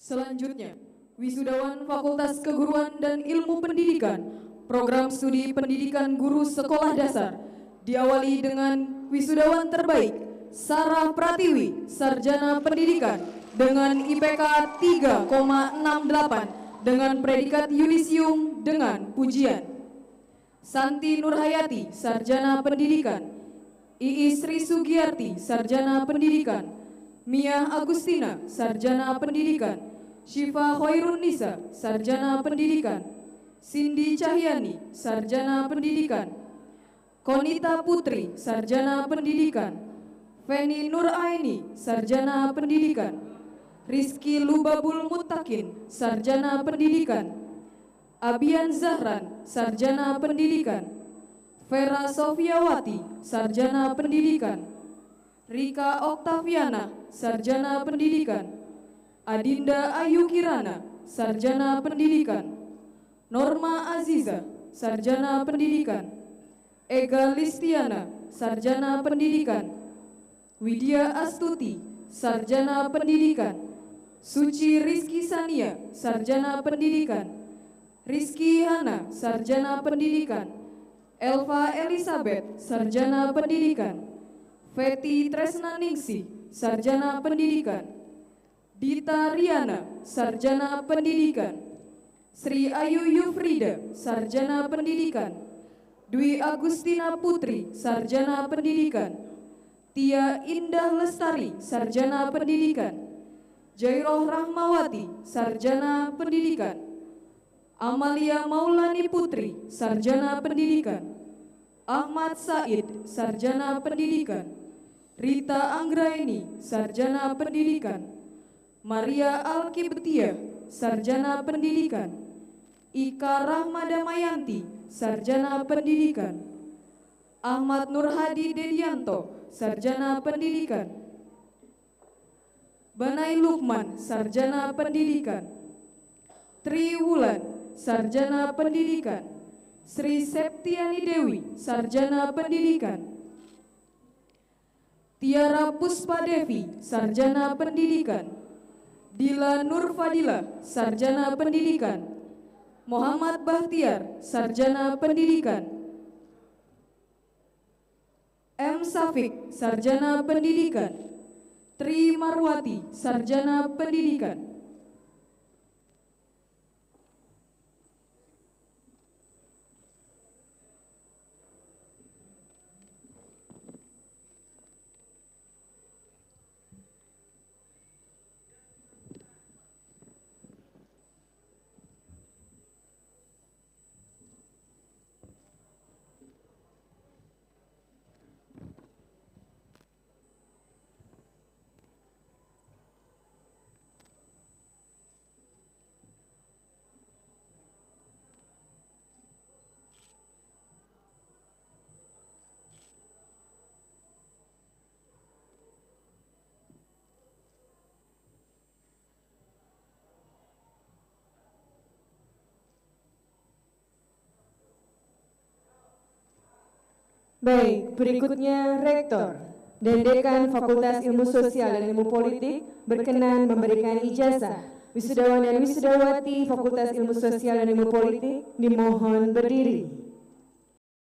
Selanjutnya, wisudawan Fakultas Keguruan dan Ilmu Pendidikan, Program Studi Pendidikan Guru Sekolah Dasar, diawali dengan wisudawan terbaik, Sarah Pratiwi, Sarjana Pendidikan, dengan IPK 3,68, dengan predikat yudisium dengan pujian. Santi Nurhayati, Sarjana Pendidikan. Iis Sri Sugiyarti, Sarjana Pendidikan. Mia Agustina, Sarjana Pendidikan. Syifa Khairun Nisa, Sarjana Pendidikan. Cindy Cahyani, Sarjana Pendidikan. Konita Putri, Sarjana Pendidikan. Feni Nur Aini, Sarjana Pendidikan. Rizky Lubabul Mutakin, Sarjana Pendidikan. Abian Zahran, Sarjana Pendidikan. Vera Sofiawati, Sarjana Pendidikan. Rika Oktaviana, Sarjana Pendidikan. Adinda Ayu Kirana, Sarjana Pendidikan. Norma Aziza, Sarjana Pendidikan. Ega Listiana, Sarjana Pendidikan. Widya Astuti, Sarjana Pendidikan. Suci Rizky Sania, Sarjana Pendidikan. Rizky Hana, Sarjana Pendidikan. Elva Elizabeth, Sarjana Pendidikan. Feti Tresna Ningsih, Sarjana Pendidikan. Dita Riana, Sarjana Pendidikan. Sri Ayu Yufrida, Sarjana Pendidikan. Dwi Agustina Putri, Sarjana Pendidikan. Tia Indah Lestari, Sarjana Pendidikan. Jairoh Rahmawati, Sarjana Pendidikan. Amalia Maulani Putri, Sarjana Pendidikan. Ahmad Said, Sarjana Pendidikan. Rita Anggraini, Sarjana Pendidikan. Maria Alkibtia, Sarjana Pendidikan. Ika Rahmadamayanti, Sarjana Pendidikan. Ahmad Nurhadi Dedianto, Sarjana Pendidikan. Banai Lukman, Sarjana Pendidikan. Tri Wulan, Sarjana Pendidikan. Sri Septiani Dewi, Sarjana Pendidikan. Tiara Puspadevi, Sarjana Pendidikan. Dila Nur Fadila, Sarjana Pendidikan. Muhammad Bahtiar, Sarjana Pendidikan. M. Safik, Sarjana Pendidikan. Tri Marwati, Sarjana Pendidikan. Baik, berikutnya Rektor dan Dekan Fakultas Ilmu Sosial dan Ilmu Politik berkenan memberikan ijazah. Wisudawan dan wisudawati Fakultas Ilmu Sosial dan Ilmu Politik dimohon berdiri.